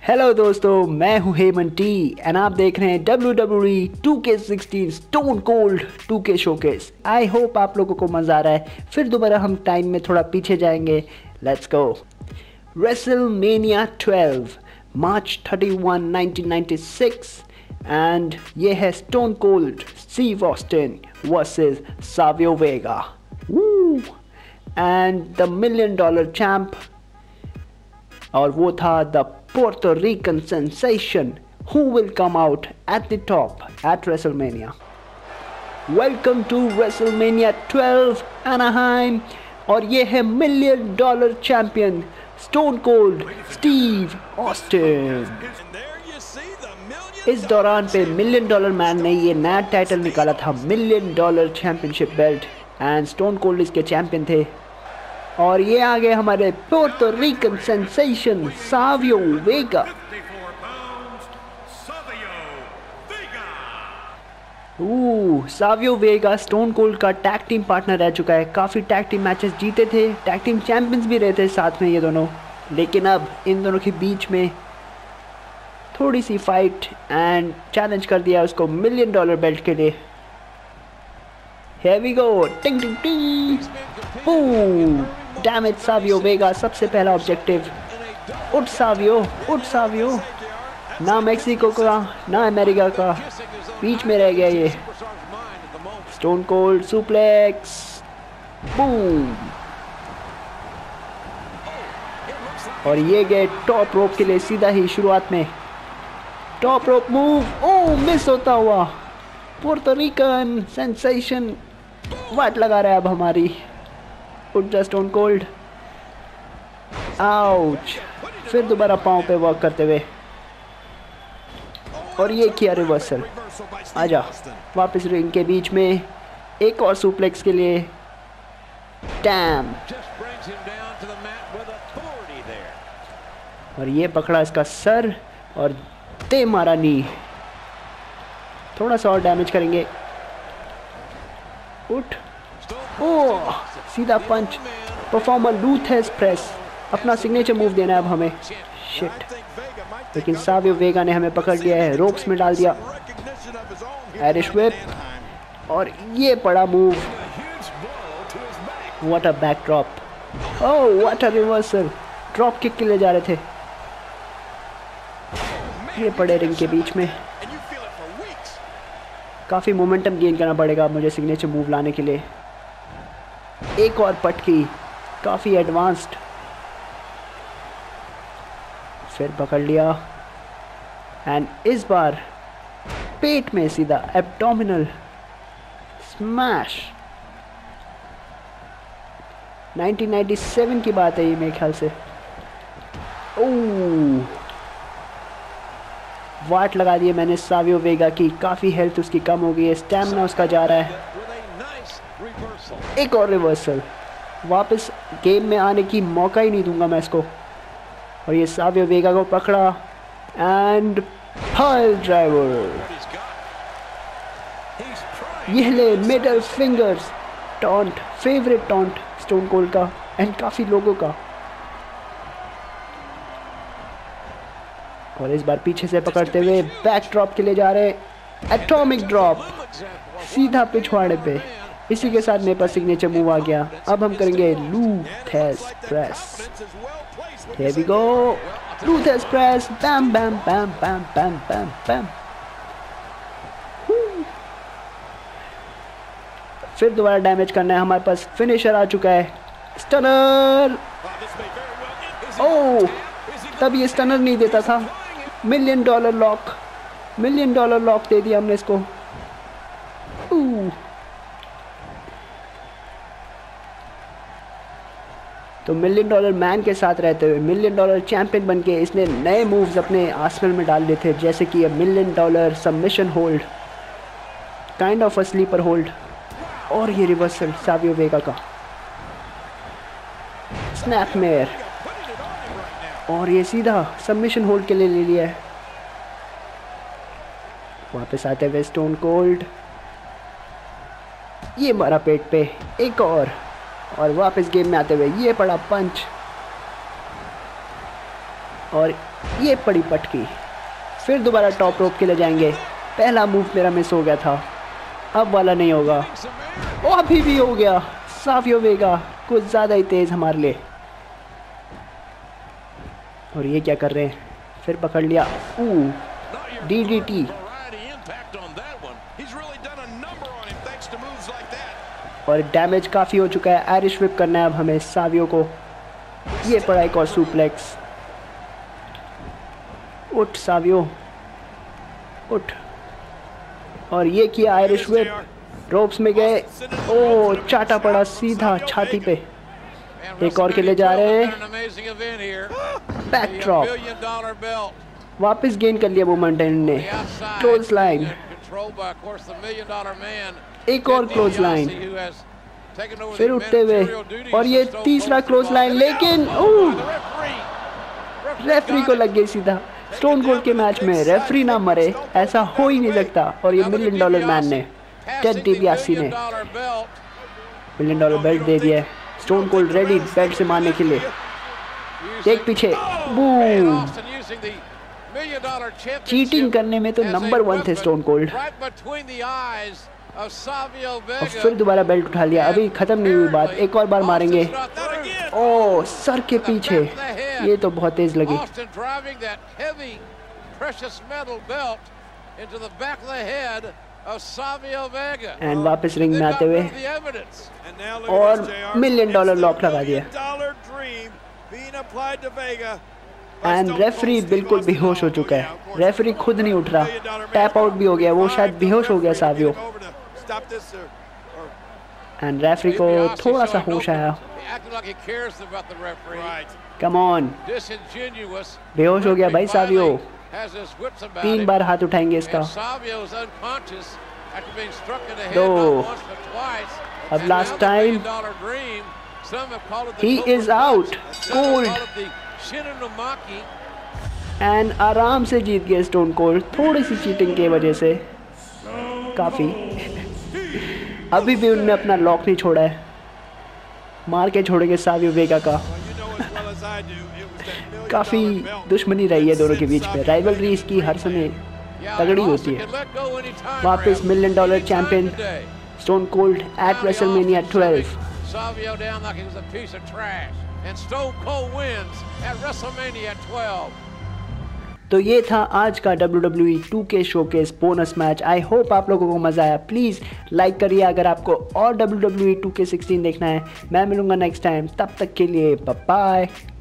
Hello दोस्तों, मैं हूं हेमंत टी एंड आप देख रहे हैं WWE 2K16 Stone Cold 2K showcase. I hope आप लोगों को मज़ा आ रहा है। फिर दोबारा हम टाइम में थोड़ा पीछे जाएंगे। Let's go. WrestleMania 12 March 31 1996 and ये है Stone Cold Steve Austin versus Savio Vega and the million dollar champ, और वो था the Puerto Rican sensation who will come out at the top at WrestleMania. Welcome to WrestleMania 12 Anaheim, और ये है million dollar champion stone Cold Steve Austin. इस दौरान पे million dollar man ने ये नया टाइटल निकाला था, million dollar championship belt, and Stone Cold इसके चैंपियन थे। और ये आ गए हमारे Puerto Rican sensation Savio Vega. Savio Vega Stone Cold का टैग टीम पार्टनर रह चुका है। काफ़ी टैग टीम मैचेस जीते थे, टैग टीम चैंपियंस भी रहे थे साथ में ये दोनों। लेकिन अब इन दोनों के बीच में थोड़ी सी फाइट एंड चैलेंज कर दिया उसको मिलियन डॉलर बेल्ट के लिए। Here we go, टिंग टिंग टिंग, डैमेज सावियो वेगा। सबसे पहला ऑब्जेक्टिव, उठ सावियो, उठ सावियो। ना मेक्सिको का ना अमेरिका का, बीच में रह गया ये। Stone Cold suplex, boom. और ये गए टॉप रोप के लिए सीधा ही शुरुआत में। Top rope move, oh miss होता हुआ। पोर्टो रिकन सेंसेशन वाट लगा रहा है अब हमारी। उठ जा स्टोन कोल्ड, आउच। फिर दोबारा पाँव पे वर्क करते हुए, और ये किया रिवर्सल। आजा वापस रिंग के बीच में, एक और सुप्लेक्स के लिए। डैम, और ये पकड़ा इसका सर और दे मारा नी। थोड़ा सा और डैमेज करेंगे। उठ, ओह सीधा पंच। परफॉर्मर लूथेस प्रेस, अपना सिग्नेचर मूव देना है अब हमें। शिट, लेकिन सावियो वेगा ने हमें पकड़ लिया है, रोप्स में डाल दिया। आयरिश व्हिप, और ये पड़ा move. What a back drop, oh what a reversal. Drop kick के लिए जा रहे थे। ये पड़े रिंग के बीच में। काफ़ी मोमेंटम गेन करना पड़ेगा मुझे सिग्नेचर मूव लाने के लिए। एक और पटकी, काफ़ी एडवांस्ड। फिर पकड़ लिया एंड इस बार पेट में सीधा एब्डोमिनल स्मैश। 1997 की बात है ये मेरे ख्याल से। ओह वाट लगा दिए मैंने सावियो वेगा की। काफ़ी हेल्थ उसकी कम हो गई है, स्टैमिना उसका जा रहा है। एक और रिवर्सल, वापस गेम में आने की मौका ही नहीं दूंगा मैं इसको। और ये सावियो वेगा को पकड़ा एंड पाइल ड्राइवर। ये ले middle fingers, taunt, favourite taunt Stone Cold का एंड काफ़ी लोगों का। और इस बार पीछे से पकड़ते हुए बैक ड्रॉप के लिए जा रहे। एटॉमिक ड्रॉप सीधा पिछवाड़े पे। इसी के साथ मेरे पास सिग्नेचर मूव आ गया। अब हम करेंगे Lou Thesz press. Here we go, Lou Thesz press, bam bam bam bam bam bam bam. फिर दोबारा डैमेज करना है। हमारे पास फिनिशर आ चुका है, स्टनर। ओह तब ये स्टनर नहीं देता था। Million dollar lock, million dollar lock दे दिया हमने इसको। तो मिलियन डॉलर मैन के साथ रहते हुए मिलियन डॉलर चैंपियन बनके इसने नए मूव्स अपने आर्सेनल में डाल लिए थे, जैसे कि ये million dollar submission hold, kind of a sleeper hold, और ये रिवर्सल सावियो वेगा का स्नैपमेयर, और ये सीधा सबमिशन होल्ड के लिए ले लिया है। वापस आते हुए स्टोन कोल्ड, ये मारा पेट पे, एक और वापस गेम में आते हुए ये पड़ा पंच, और ये पड़ी पटकी। फिर दोबारा टॉप रोप के लिए जाएंगे। पहला मूव मेरा मिस हो गया था, अब वाला नहीं होगा। ओ अभी भी हो गया। सावियो वेगा कुछ ज़्यादा ही तेज़ हमारे लिए। और ये क्या कर रहे हैं, फिर पकड़ लिया। DDT। और डैमेज काफ़ी हो चुका है। आयरिश व्हिप करना है अब हमें सावियो को। ये पड़ा एक और सुप्लेक्स। उठ सावियो उठ। और ये किया आयरिश व्हिप। रोप्स में गए। ओ चाटा पड़ा सीधा छाती पे। एक और के लिए जा रहे हैं। Back drop. वापस गेन कर लिया मोमेंटम ने। Close line. एक और क्लोज लाइन। फिर उठते हुए और ये तीसरा क्लोज लाइन, लेकिन रेफरी को लग गई सीधा। स्टोन कोल्ड के मैच में रेफरी ना मरे, ऐसा हो ही नहीं सकता। और ये $1 मिलियन मैन ने, टेड डिबियासी ने $1 मिलियन बेल्ट दे दिया। स्टोन कोल्ड रेडी बेल्ट से मारने के लिए। एक पीछे बूम। चीटिंग करने में तो नंबर 1 थे स्टोन कोल्ड। और फिर दोबारा बेल्ट उठा लिया। अभी खत्म नहीं हुई बात, एक और बार मारेंगे। ओ सर के पीछे, ये तो बहुत तेज लगी। एंड वापस रिंग में आते हुए और $1 मिलियन लॉक लगा दिया। एंड रेफरी बिल्कुल बेहोश हो चुका है। रेफरी खुद नहीं उठ रहा, टैप आउट भी हो गया। वो शायद बेहोश हो गया सावियो। एंड रेफरी को थोड़ा सा होश आया। Come on. बेहोश हो गया भाई सावियो। 3 बार हाथ उठाएंगे इसका। 2। अब last time. He is out cold. And आराम से जीत गए स्टोन कोल्ड, थोड़ी सी चीटिंग की वजह से। काफ़ी अभी भी उनने अपना लॉक नहीं छोड़ा है। मार के छोड़ेंगे सावियो वेगा का। काफ़ी दुश्मनी रही है दोनों के बीच में। राइवलरी इसकी हर समय तगड़ी होती है। वापस $1 million champion stone cold at WrestleMania 12। Savio down like he was a piece of trash, and Stone Cold wins at WrestleMania 12. तो ये था आज का WWE 2K showcase bonus match. I hope आप लोगों को मज़ा आया। प्लीज़ लाइक करिए अगर आपको और WWE 2K16 देखना है। मैं मिलूंगा नेक्स्ट टाइम, तब तक के लिए बाय बाय।